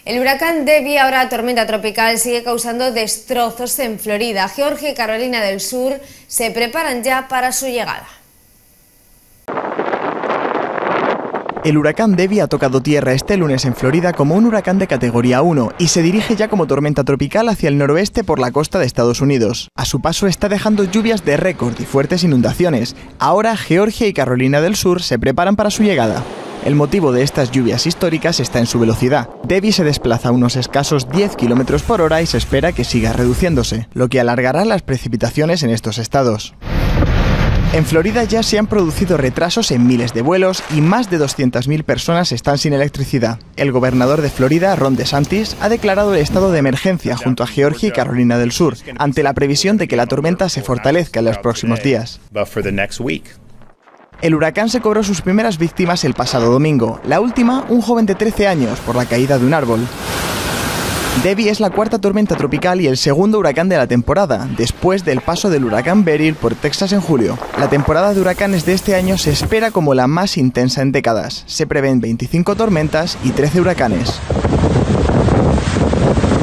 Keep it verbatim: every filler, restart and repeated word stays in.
El huracán Debby, ahora tormenta tropical, sigue causando destrozos en Florida. Georgia y Carolina del Sur se preparan ya para su llegada. El huracán Debby ha tocado tierra este lunes en Florida como un huracán de categoría uno y se dirige ya como tormenta tropical hacia el noroeste por la costa de Estados Unidos. A su paso está dejando lluvias de récord y fuertes inundaciones. Ahora Georgia y Carolina del Sur se preparan para su llegada. El motivo de estas lluvias históricas está en su velocidad. Debby se desplaza a unos escasos diez kilómetros por hora y se espera que siga reduciéndose, lo que alargará las precipitaciones en estos estados. En Florida ya se han producido retrasos en miles de vuelos y más de doscientas mil personas están sin electricidad. El gobernador de Florida, Ron DeSantis, ha declarado el estado de emergencia junto a Georgia y Carolina del Sur, ante la previsión de que la tormenta se fortalezca en los próximos días. El huracán se cobró sus primeras víctimas el pasado domingo, la última un joven de trece años por la caída de un árbol. Debby es la cuarta tormenta tropical y el segundo huracán de la temporada, después del paso del huracán Beryl por Texas en julio. La temporada de huracanes de este año se espera como la más intensa en décadas. Se prevén veinticinco tormentas y trece huracanes.